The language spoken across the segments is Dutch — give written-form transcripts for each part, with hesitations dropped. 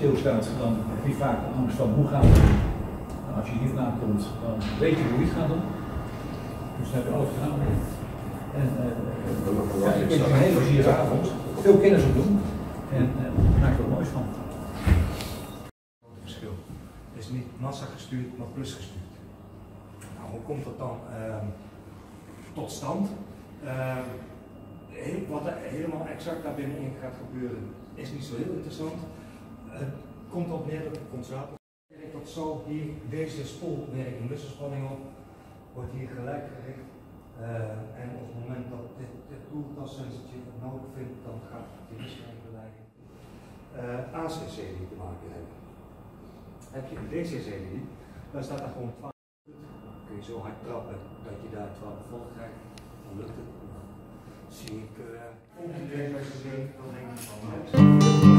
stilstaat, dan heb je vaak de angst van hoe gaat het. Nou, als je hier vandaan komt, dan weet je hoe je het gaat doen. Dus dan heb je alles gedaan. En ik denk een hele plezierige avond. Veel kennis op doen. En maak er wat moois van. Het verschil is niet massa gestuurd, maar plus gestuurd. Nou, hoe komt dat dan tot stand? Wat er helemaal exact daar binnenin gaat gebeuren, is niet zo heel interessant. Het komt op neer dat de condensator dat zo hier deze spoel werkt in wisselspanning op, wordt hier gelijk gericht. En op het moment dat dit koelkastsensortje het nodig vindt, dan gaat die wisselingverleiding AC-serie te maken hebben. Heb je een DC-serie, dan staat daar gewoon 12 volt. Kun je zo hard trappen dat je daar 12 volt krijgt, dan lukt het. Zie ik ongeveer bij de zin, dan denk ik van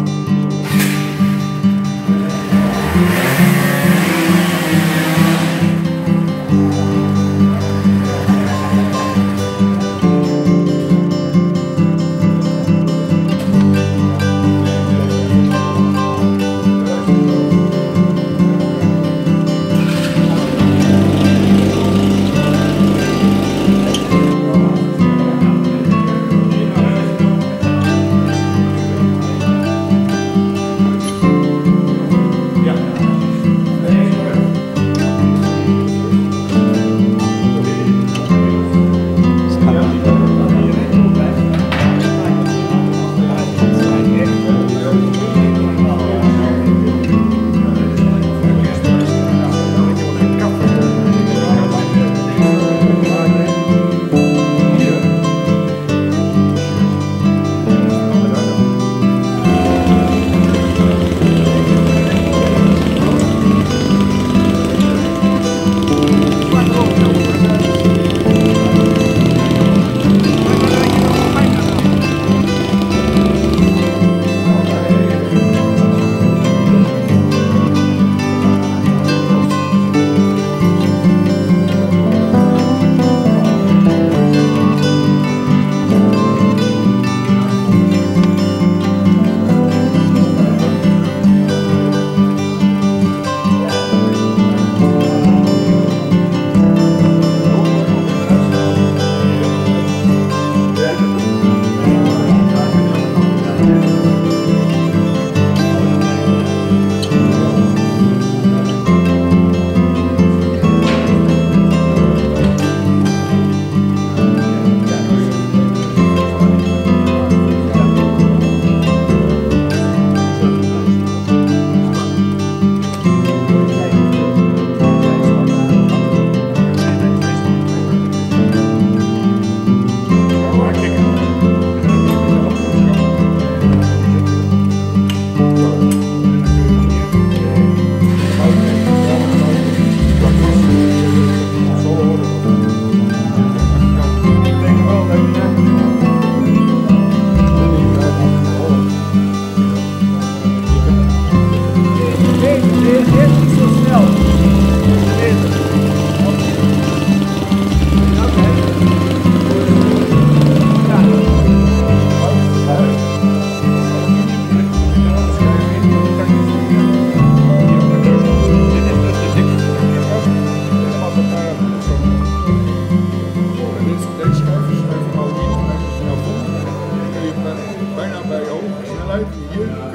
bijna bij hoge snelheid hier.